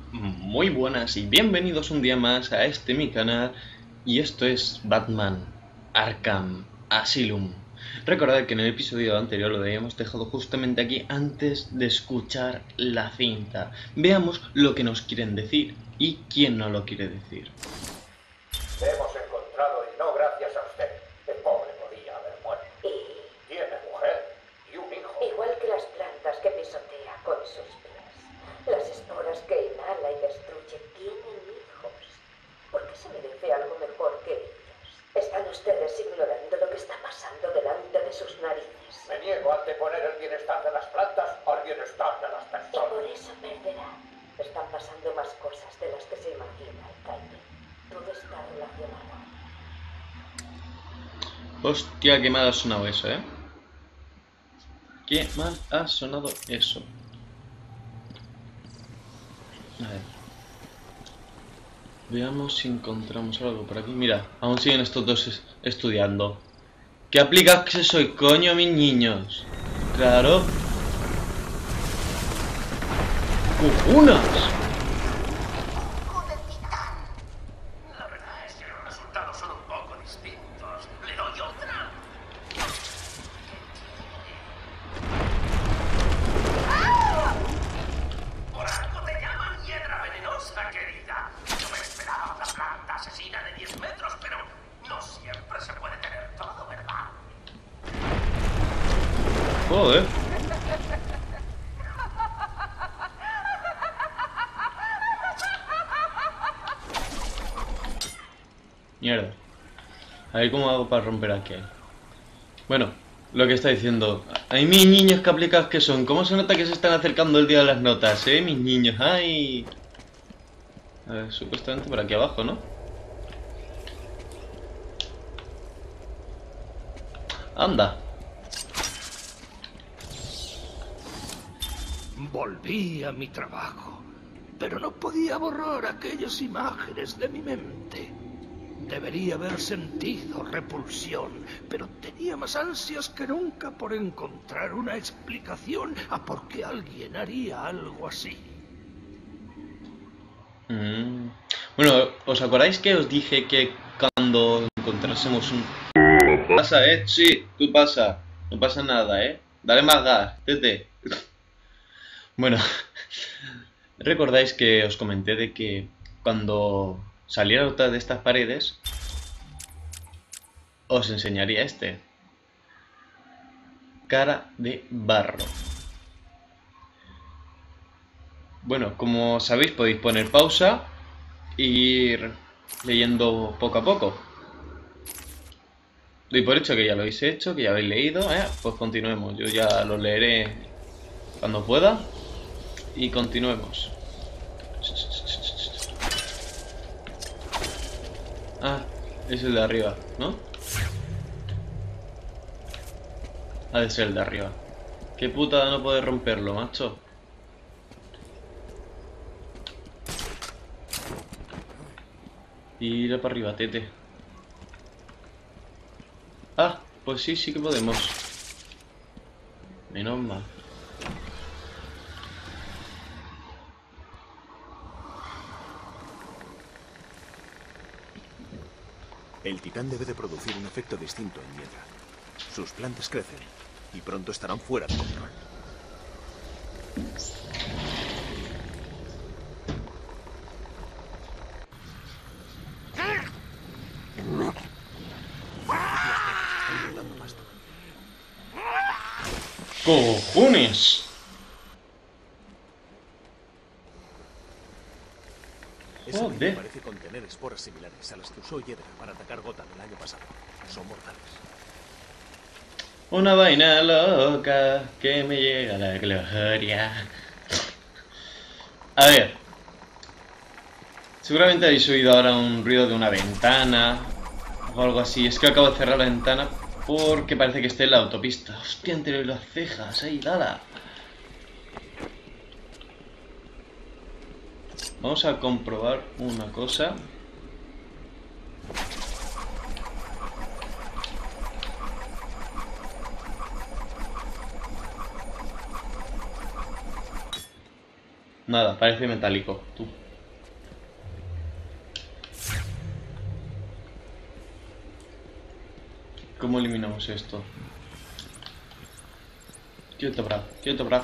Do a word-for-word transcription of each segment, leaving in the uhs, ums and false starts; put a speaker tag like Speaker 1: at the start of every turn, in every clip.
Speaker 1: Muy buenas y bienvenidos un día más a este mi canal. Y esto es Batman Arkham Asylum. Recordad que en el episodio anterior lo habíamos dejado justamente aquí antes de escuchar la cinta. Veamos lo que nos quieren decir y quién no lo quiere decir.
Speaker 2: Le hemos encontrado y no gracias a usted. El pobre podía haber muerto.
Speaker 3: Y,
Speaker 2: Tiene mujer y un hijo.
Speaker 3: igual que las plantas que pisotea con sus pies, las esporas que inhala y destruye tienen hijos. ¿Por qué se merece algo mejor que ellos? Están ustedes ignorando lo que está pasando delante de sus narices.
Speaker 2: Me niego a anteponer el bienestar de las plantas al bienestar de las
Speaker 3: Y por
Speaker 2: personas.
Speaker 3: eso perderá. Están pasando más cosas de las que se imagina, alcalde. Todo está relacionado.
Speaker 1: Hostia, qué mal ha sonado eso, ¿eh? Qué mal ha sonado eso. A ver. Veamos si encontramos algo por aquí. Mira, aún siguen estos dos es- estudiando. ¿Qué aplicas que soy, coño, mis niños? Claro. ¡Cojonas!
Speaker 2: La verdad es que los resultados son un poco distintos. ¿Le doy otra? Por algo te llaman hiedra venenosa, querida. No me esperaba una planta asesina de diez metros, pero no siempre se puede tener todo, ¿verdad?
Speaker 1: Joder. Mierda. A ver cómo hago para romper aquel. Bueno, lo que está diciendo. Ay, mis niños, qué aplicados que son. ¿Cómo se nota que se están acercando el día de las notas, eh? Mis niños, ay. A ver, supuestamente por aquí abajo, ¿no? Anda.
Speaker 4: Volví a mi trabajo, pero no podía borrar aquellas imágenes de mi mente. Debería haber sentido repulsión, pero tenía más ansias que nunca por encontrar una explicación a por qué alguien haría algo así.
Speaker 1: Mm. Bueno, ¿os acordáis que os dije que cuando encontrásemos un... Pasa, eh? Sí, tú pasa. No pasa nada, eh. Dale más gas, tete. Bueno, ¿recordáis que os comenté de que cuando saliera otra de estas paredes os enseñaría este? Cara de barro. Bueno, como sabéis podéis poner pausa e ir leyendo poco a poco. Doy por hecho que ya lo habéis hecho, que ya habéis leído, ¿eh? Pues continuemos, yo ya lo leeré cuando pueda y continuemos. Ah, es el de arriba, ¿no? Ha de ser el de arriba. Qué putada no poder romperlo, macho. Tira para arriba, tete. Ah, pues sí, sí que podemos. Menos mal.
Speaker 5: El titán debe de producir un efecto distinto en hiedra. Sus plantas crecen y pronto estarán fuera de control.
Speaker 1: ¡Cojones!
Speaker 5: Esa
Speaker 1: Joder.
Speaker 5: medida parece contener esporas similares a las que usó hiedra para atacar Gotham el año pasado. Son mortales.
Speaker 1: Una vaina loca que me llega a la gloria. A ver. Seguramente habéis oído ahora un ruido de una ventana o algo así. Es que acabo de cerrar la ventana porque parece que esté en la autopista. Hostia, entre las cejas, ahí, dala. Vamos a comprobar una cosa. Nada, parece metálico. Tú. ¿Cómo eliminamos esto? Quieto, bravo. Quieto, bravo.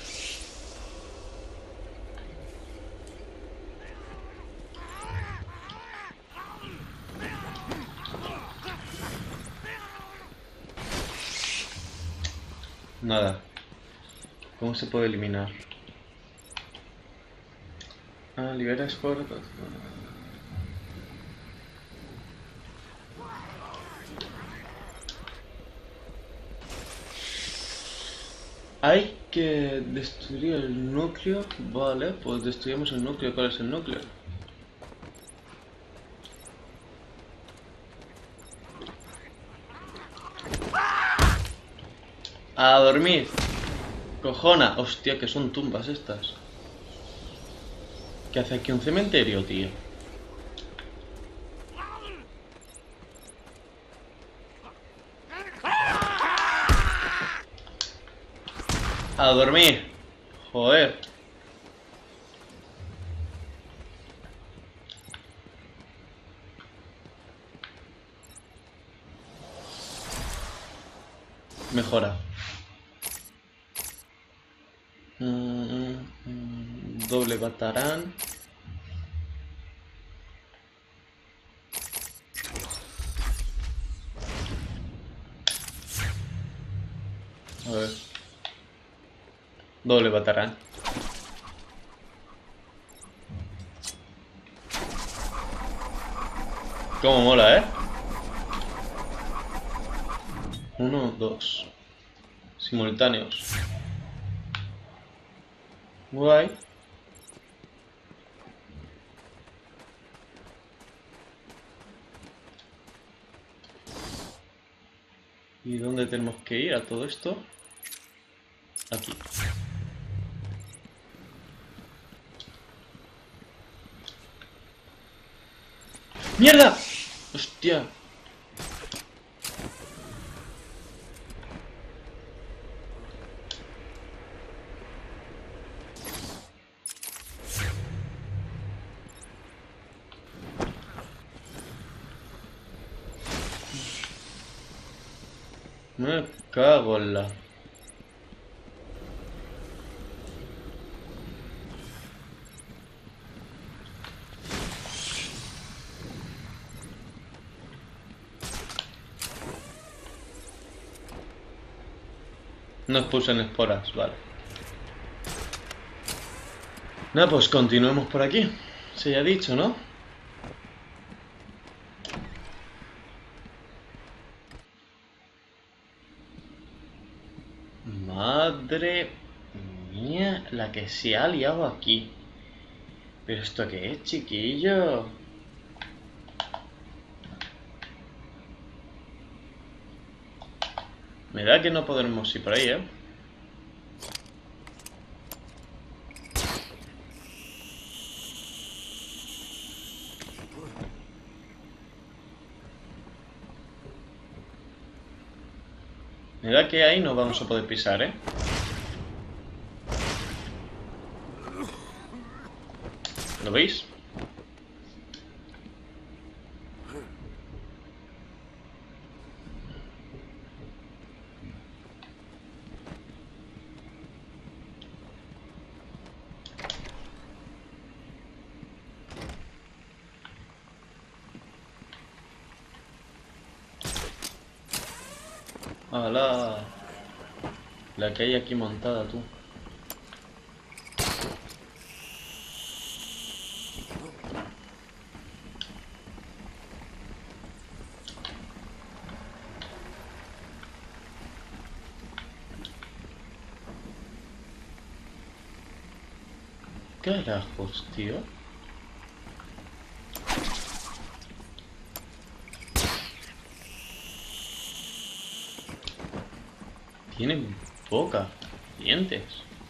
Speaker 1: Nada. ¿Cómo se puede eliminar? Ah, libera esporas. Hay que destruir el núcleo. Vale, pues destruimos el núcleo. ¿Cuál es el núcleo? A dormir. Cojona. Hostia, que son tumbas estas. ¿Qué hace aquí un cementerio, tío? A dormir. Joder. Mejora. Mm, mm, doble batarán. A ver. Doble batarán. Cómo mola, ¿eh? Uno, dos. Simultáneos. Guay. ¿Y dónde tenemos que ir a todo esto? Aquí. ¡Mierda! ¡Hostia! Me cago en la... No expulsen esporas, vale. Nada, pues continuemos por aquí. Se ya ha dicho, ¿no? Madre mía, la que se ha liado aquí. ¿Pero esto qué es, chiquillo? Me da que no podremos ir por ahí, ¿eh? Me da que ahí no vamos a poder pisar, ¿eh? ¿Lo veis? ¡Hala! La que hay aquí montada, tú. Carajos, tío. Tienen boca, dientes.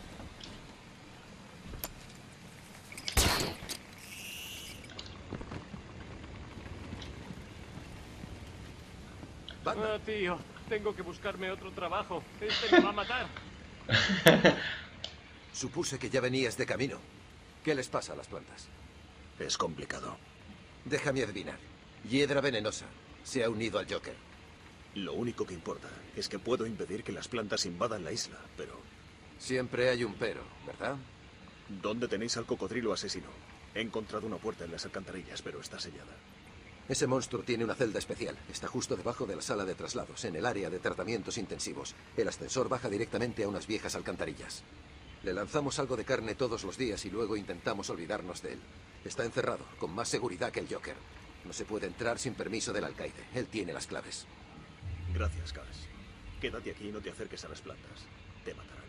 Speaker 6: Ah, tío, tengo que buscarme otro trabajo. Este me va a matar.
Speaker 7: Supuse que ya venías de camino. ¿Qué les pasa a las plantas?
Speaker 5: Es complicado.
Speaker 7: Déjame adivinar. Hiedra venenosa. Se ha unido al Joker.
Speaker 5: Lo único que importa es que puedo impedir que las plantas invadan la isla, pero...
Speaker 7: Siempre hay un pero, ¿verdad?
Speaker 5: ¿Dónde tenéis al cocodrilo asesino? He encontrado una puerta en las alcantarillas, pero está sellada.
Speaker 7: Ese monstruo tiene una celda especial. Está justo debajo de la sala de traslados, en el área de tratamientos intensivos. El ascensor baja directamente a unas viejas alcantarillas. Le lanzamos algo de carne todos los días y luego intentamos olvidarnos de él. Está encerrado, con más seguridad que el Joker. No se puede entrar sin permiso del alcaide. Él tiene las claves.
Speaker 5: Gracias, Cass. Quédate aquí y no te acerques a las plantas. Te matarán.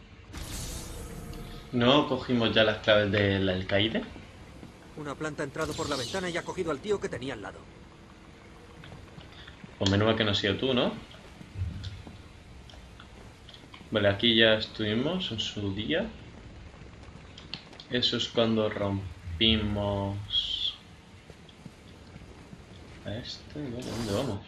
Speaker 1: ¿No cogimos ya las claves del alcaide?
Speaker 8: Una planta ha entrado por la ventana y ha cogido al tío que tenía al lado.
Speaker 1: Pues menuda que no has sido tú, ¿no? Vale, aquí ya estuvimos en su día. Eso es cuando rompimos... a este, vale, ¿dónde vamos?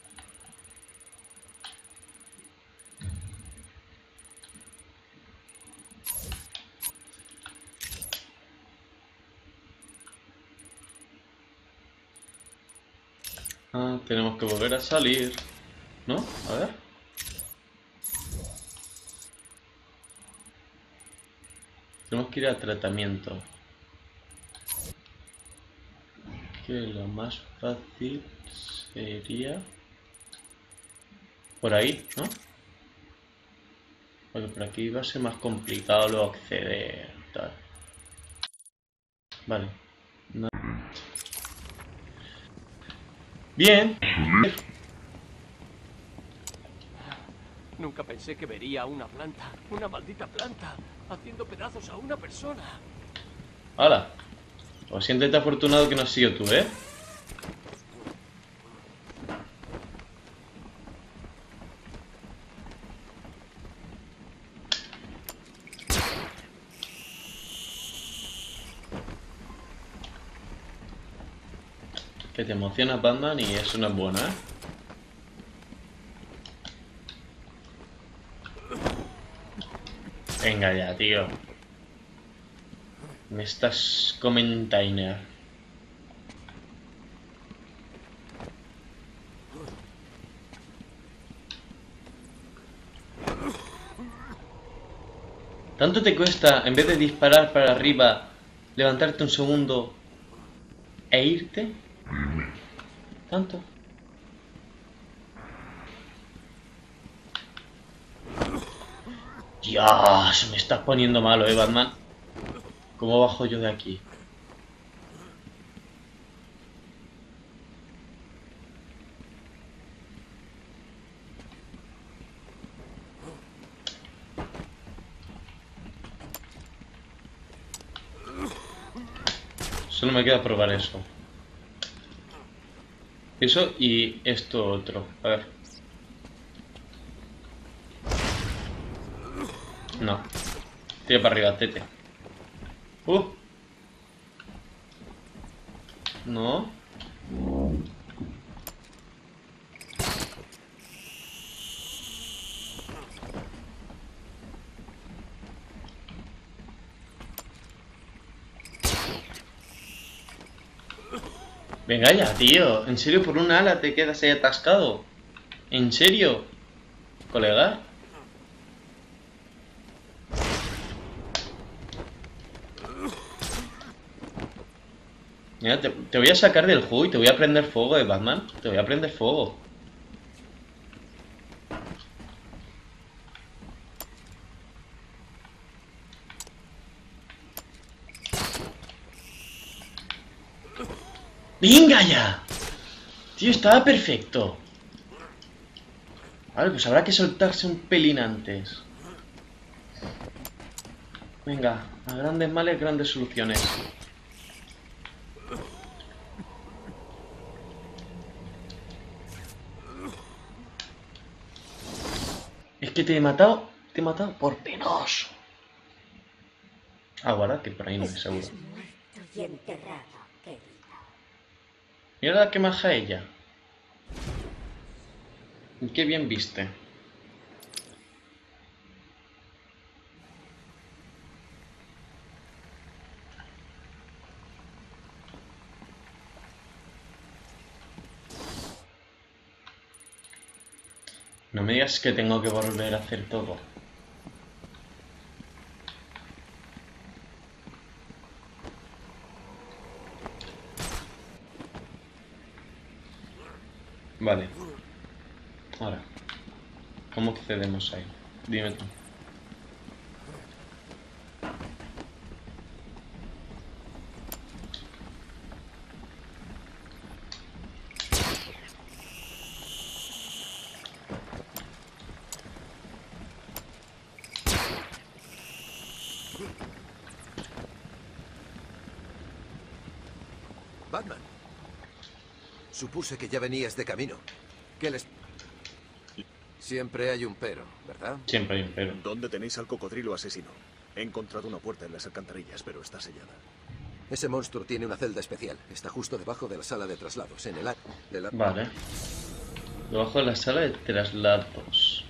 Speaker 1: Ah, tenemos que volver a salir, ¿no? A ver. Tenemos que ir a tratamiento. Que lo más fácil sería... por ahí, ¿no? Porque por aquí va a ser más complicado luego acceder, tal. Vale. No. Bien.
Speaker 6: Nunca pensé que vería una planta, una maldita planta, haciendo pedazos a una persona.
Speaker 1: Hala. Pues siéntete afortunado que no has sido tú, ¿eh? Que te emocionas, Batman, y eso no es bueno, ¿eh? Venga ya, tío. Me estás comentando. ¿Tanto te cuesta, en vez de disparar para arriba, levantarte un segundo e irte? ¿Tanto? Dios, me estás poniendo malo, eh, Batman. ¿Cómo bajo yo de aquí? Solo me queda probar eso. Eso y esto otro. A ver. No. Tira para arriba, tete. Uh. No. Venga ya, tío. ¿En serio por un ala te quedas ahí atascado? ¿En serio? ¿Colega? Mira, te, te voy a sacar del juego y te voy a prender fuego, eh, Batman. Te voy a prender fuego. ¡Venga ya! Tío, estaba perfecto. Vale, pues habrá que soltarse un pelín antes. Venga, a grandes males, grandes soluciones. Es que te he matado, te he matado por penoso. Ah, guarda, que por ahí no es seguro.
Speaker 3: Muerto y enterrado, querida.
Speaker 1: Mira la que maja ella. Y qué bien viste. No me digas que tengo que volver a hacer todo. Vale. Ahora, ¿cómo accedemos ahí? Dime tú.
Speaker 7: Batman. Supuse que ya venías de camino. ¿Qué les...? Siempre hay un pero, ¿verdad?
Speaker 1: Siempre hay un pero.
Speaker 5: ¿Dónde tenéis al cocodrilo asesino? He encontrado una puerta en las alcantarillas, pero está sellada.
Speaker 7: Ese monstruo tiene una celda especial. Está justo debajo de la sala de traslados, en el área de la...
Speaker 1: Vale. Debajo de la sala de traslados.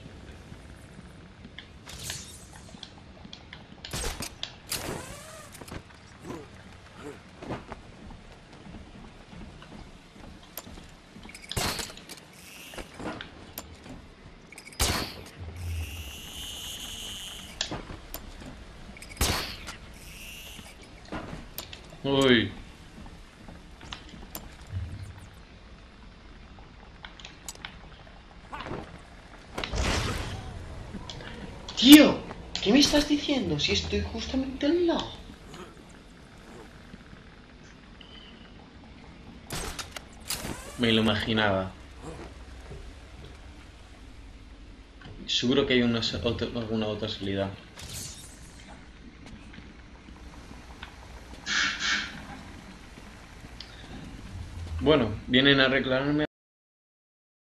Speaker 1: Uy. Tío, ¿qué me estás diciendo? Si estoy justamente al lado. Me lo imaginaba. Seguro que hay una, otra, alguna otra salida. Bueno, vienen a reclamarme